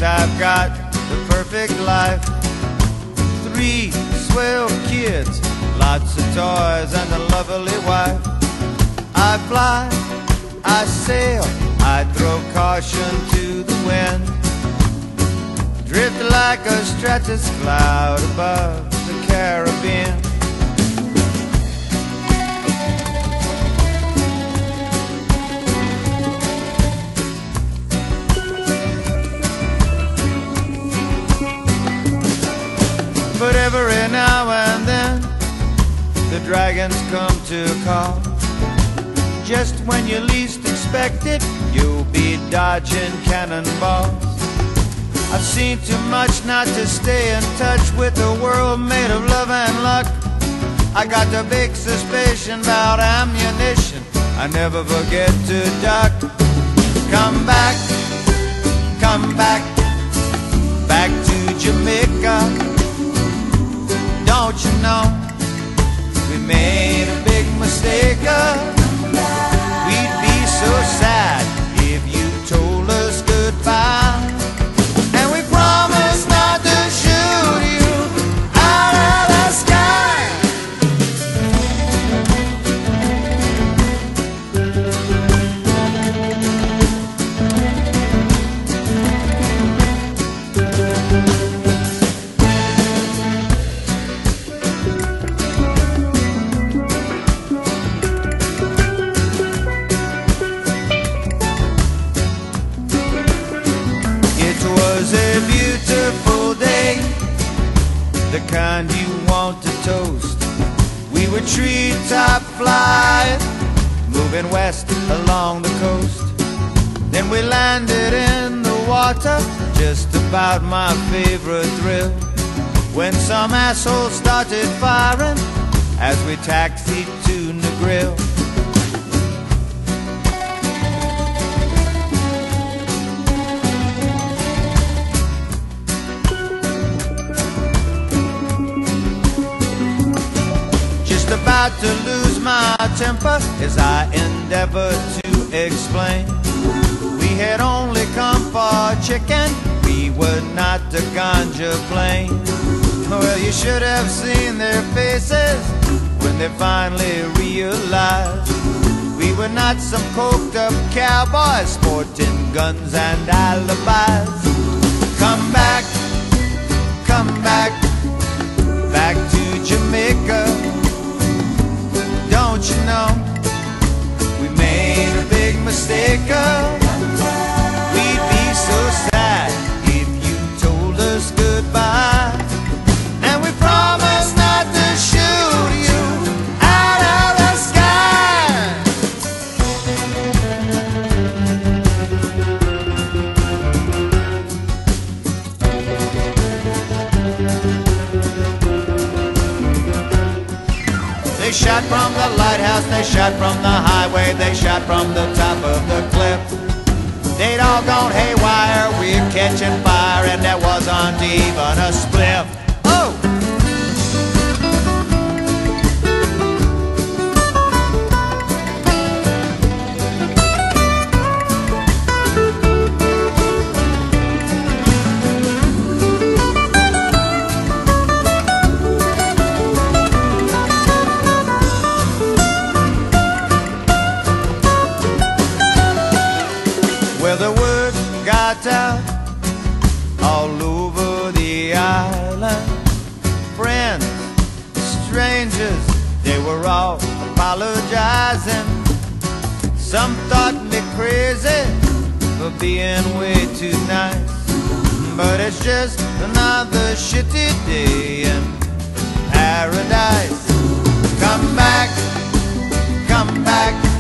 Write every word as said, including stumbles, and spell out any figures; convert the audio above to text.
I've got the perfect life. Three swell kids, lots of toys and a lovely wife. I fly, I sail, I throw caution to the wind, drift like a stratus cloud above the Caribbean. But every now and then the dragons come to call. Just when you least expect it, you'll be dodging cannonballs. I've seen too much not to stay in touch with a world made of love and luck. I got a big suspicion about ammunition, I never forget to duck. Come back, come back, back to Jamaica. Don't you know, we made a big mistake. We'd be so sad if you told us goodbye. And we promised not to shoot you out of the sky. The kind you want to toast. We were treetop flying, moving west along the coast. Then we landed in the water, just about my favorite thrill, when some asshole started firing as we taxied to Negril. About to lose my temper as I endeavor to explain. We had only come for chicken, we were not the ganja plane. Well, you should have seen their faces when they finally realized we were not some coked up cowboys sporting guns and alibis. Come back, come back, back to Jamaica. Don't you know, we made a big mistake. We'd be so sad if you told us goodbye. And we promised not to shoot you out of the sky. They shot from the lighthouse, they shot from the highway, they shot from the top of the cliff. They'd all gone haywire, we're catching fire, and there wasn't even a spliff. Oh! Well, the word got out all over the island. Friends, strangers, they were all apologizing. Some thought me crazy for being way too nice, but it's just another shitty day in paradise. Come back, come back,